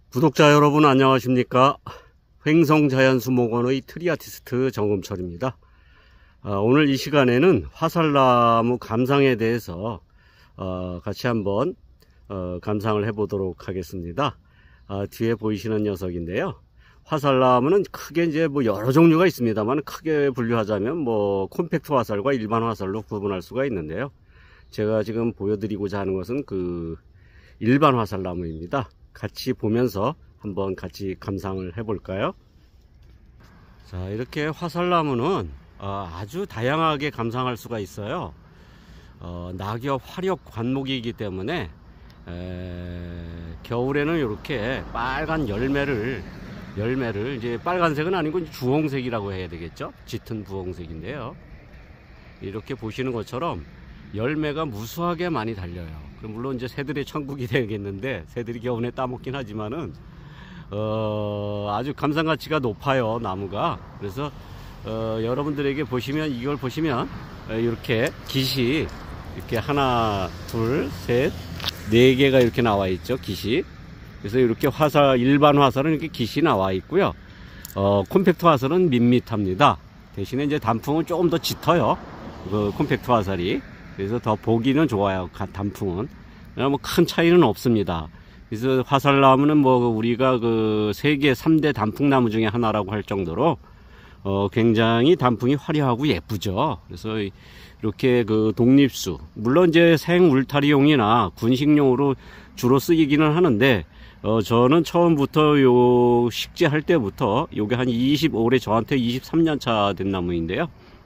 구독자 여러분 안녕하십니까. 횡성자연수목원의 트리아티스트 정금철입니다. 오늘 이 시간에는 화살나무 감상에 대해서 같이 한번 감상을 해 보도록 하겠습니다. 뒤에 보이시는 녀석인데요, 화살나무는 크게 이제 뭐 여러 종류가 있습니다만 크게 분류하자면 뭐 콤팩트 화살과 일반 화살로 구분할 수가 있는데요, 제가 지금 보여드리고자 하는 것은 그 일반 화살나무입니다. 같이 보면서 한번 같이 감상을 해 볼까요? 자, 이렇게 화살나무는 아주 다양하게 감상할 수가 있어요. 낙엽 화력 관목이기 때문에 겨울에는 이렇게 빨간 열매를 이제 빨간색은 아니고 주홍색이라고 해야 되겠죠. 짙은 부홍색인데요, 이렇게 보시는 것처럼 열매가 무수하게 많이 달려요. 물론 이제 새들의 천국이 되겠는데, 새들이 겨우내 따먹긴 하지만은 아주 감상 가치가 높아요, 나무가. 그래서 여러분들에게 보시면, 이걸 보시면 이렇게 깃이 이렇게 하나 둘 셋 네 개가 이렇게 나와 있죠, 깃이. 그래서 이렇게 화살, 일반 화살은 이렇게 깃이 나와 있고요, 콤팩트 화살은 밋밋합니다. 대신에 이제 단풍은 조금 더 짙어요, 그 콤팩트 화살이. 그래서 더 보기는 좋아요, 단풍은. 뭐 큰 차이는 없습니다. 그래서 화살나무는 뭐 우리가 그 세계 3대 단풍나무 중에 하나라고 할 정도로 굉장히 단풍이 화려하고 예쁘죠. 그래서 이렇게 그 독립수, 물론 이제 생 울타리용이나 군식용으로 주로 쓰이기는 하는데, 저는 처음부터 요 식재할 때부터, 요게 한 올해 저한테 23년 차 된 나무인데요,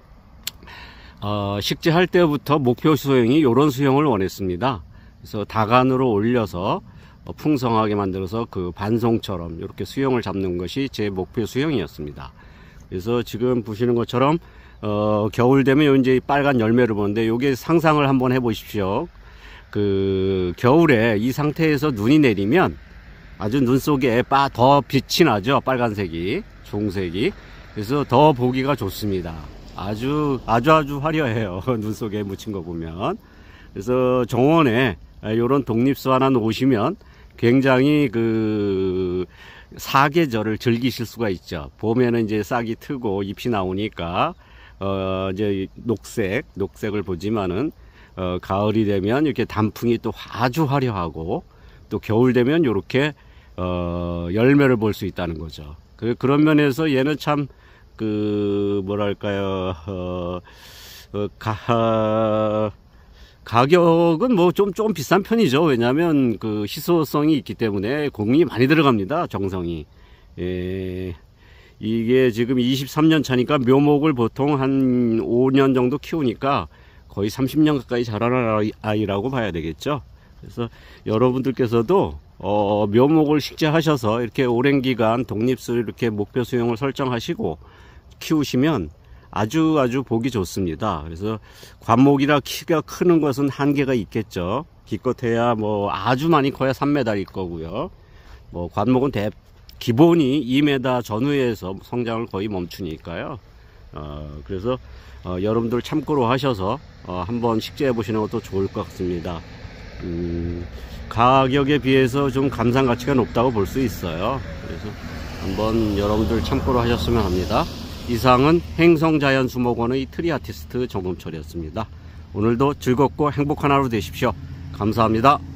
식재할 때부터 목표 수형이 요런 수형을 원했습니다. 그래서 다간으로 올려서 풍성하게 만들어서 그 반송처럼 이렇게 수형을 잡는 것이 제 목표 수형이었습니다. 그래서 지금 보시는 것처럼 겨울 되면 이제 빨간 열매를 보는데, 요게 상상을 한번 해 보십시오. 그 겨울에 이 상태에서 눈이 내리면 아주 눈 속에 더 빛이 나죠, 빨간색이, 종색이. 그래서 더 보기가 좋습니다. 아주 화려해요, 눈 속에 묻힌 거 보면. 그래서 정원에 이런 독립수 하나 놓으시면 굉장히 그 사계절을 즐기실 수가 있죠. 봄에는 이제 싹이 트고 잎이 나오니까 이제 녹색을 보지만은 가을이 되면 이렇게 단풍이 또 아주 화려하고, 또 겨울 되면 이렇게 열매를 볼 수 있다는 거죠. 그런 면에서 얘는 참 그 뭐랄까요, 가격은 뭐 좀 비싼 편이죠. 왜냐하면 그 희소성이 있기 때문에 공이 많이 들어갑니다, 정성이. 이게 지금 23년 차니까 묘목을 보통 한 5년 정도 키우니까 거의 30년 가까이 자라는 아이라고 봐야 되겠죠. 그래서 여러분들께서도 묘목을 식재하셔서 이렇게 오랜 기간 독립수 이렇게 목표 수용을 설정하시고 키우시면 아주 보기 좋습니다. 그래서 관목이라 키가 크는 것은 한계가 있겠죠. 기껏해야 뭐 아주 많이 커야 3m일 거고요. 뭐 관목은 기본이 2m 전후에서 성장을 거의 멈추니까요. 그래서 여러분들 참고로 하셔서 한번 식재해 보시는 것도 좋을 것 같습니다. 가격에 비해서 좀 감상 가치가 높다고 볼 수 있어요. 그래서 한번 여러분들 참고로 하셨으면 합니다. 이상은 횡성자연수목원의 트리아티스트 정금철이었습니다. 오늘도 즐겁고 행복한 하루 되십시오. 감사합니다.